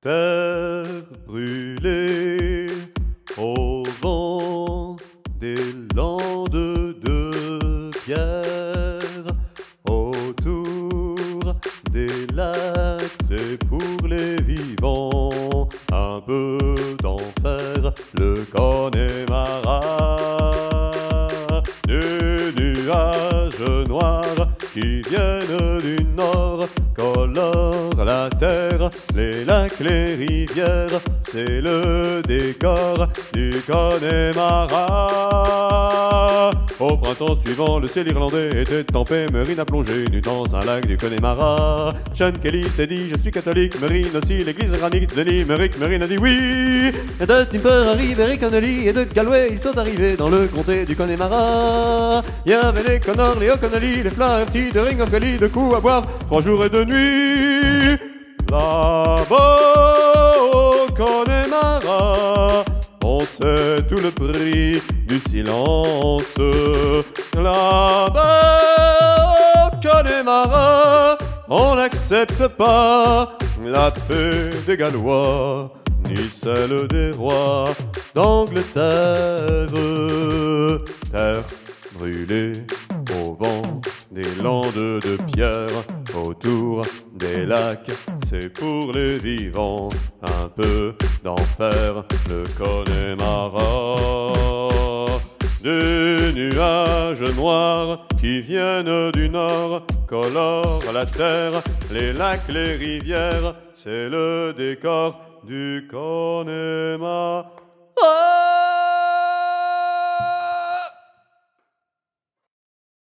Terre brûlée au vent des landes de pierre, autour des lacs, c'est pour les vivants, un peu d'enfer, le Connemara. Des nuages noirs qui viennent du nord colorent la terre, les lacs, les rivières, c'est le décor du Connemara. Au printemps suivant, le ciel irlandais était en paix. Murine a plongé nu dans un lac du Connemara. Sean Kelly s'est dit, je suis catholique. Murine aussi, l'église granite de Limerick. Murine a dit oui. Et de Tipperary, Eric Connolly et de Galway, ils sont arrivés dans le comté du Connemara. Il y avait les Connors, les O'Connelly, les Flaherty, de Ring of Kelly, de coups à boire, 3 jours et 2 nuits. Là-bas au Connemara, on sait tout le prix du silence. Là-bas au Connemara, on n'accepte pas la paix des Gallois, ni celle des rois d'Angleterre. Terre brûlée au vent des landes de pierre, autour des lacs, c'est pour les vivants, un peu d'enfer, le Connemara. Des nuages noirs qui viennent du nord colorent la terre, les lacs, les rivières, c'est le décor du Connemara.